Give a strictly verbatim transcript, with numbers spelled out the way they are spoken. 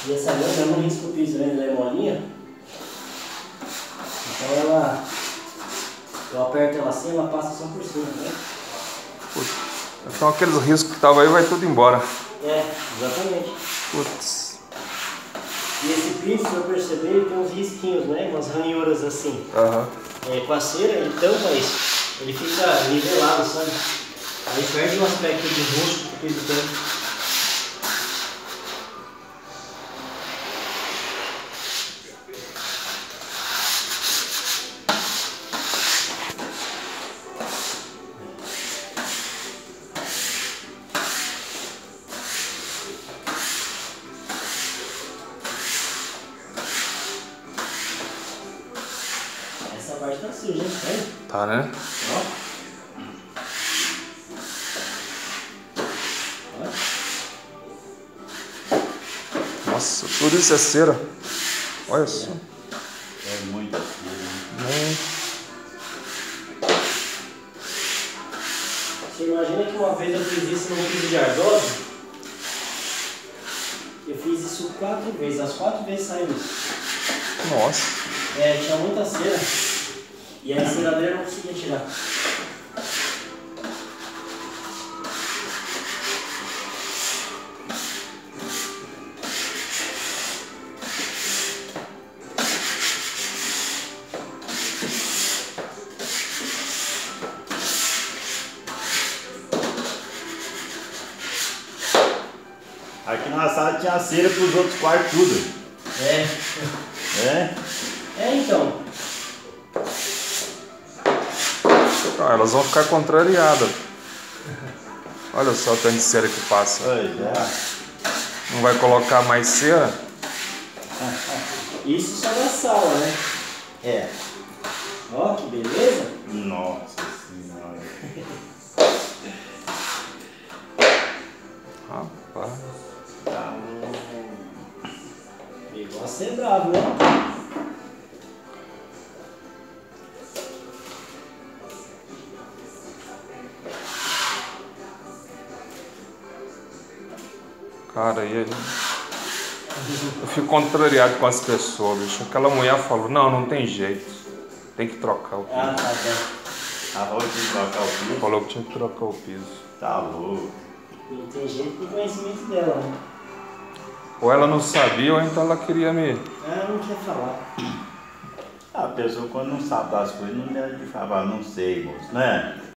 E essa lâmina não risca o piso, né? Ela é molinha. Então ela... Eu aperto ela assim, ela passa só por cima, né? Então aqueles riscos que estavam aí vai tudo embora. É, exatamente. Putz. E esse piso, se eu perceber, ele tem uns risquinhos, né? Umas ranhuras assim. Aham. É, com a cera, ele tampa isso. Ele fica nivelado, sabe? Aí perde o aspecto de rústico que ele tem. Essa parte tá suja, hein? Tá, né? Ó. Ó. Nossa, tudo isso é cera. Olha só. É muita cera. Né? Você imagina que uma vez eu fiz isso num piso de ardoso? Eu fiz isso quatro vezes, as quatro vezes saiu isso. Nossa. É, tinha muita cera e a enceradeira não conseguia tirar. Aqui na sala tinha cera para os outros quartos tudo. É. É? É, então. Ah, elas vão ficar contrariadas. Olha só o tanto de cera que passa. Pois é. Não vai colocar mais cera? Isso só na sala, né? É. Ó, que beleza. Nossa senhora. Rapaz. Tá. O negócio é bravo, né? Cara, e aí? Eu fico contrariado com as pessoas, bicho. Aquela mulher falou, não, não tem jeito. Tem que trocar o piso. Ah, tá bom. A Rô tinha que trocar o piso. Falou que tinha que trocar o piso. Tá louco. Não tem jeito do conhecimento dela, né? Ou ela não sabia, ou então ela queria me... Ah, não quer falar. A pessoa quando não sabe das coisas não deve falar, não sei, moço, né?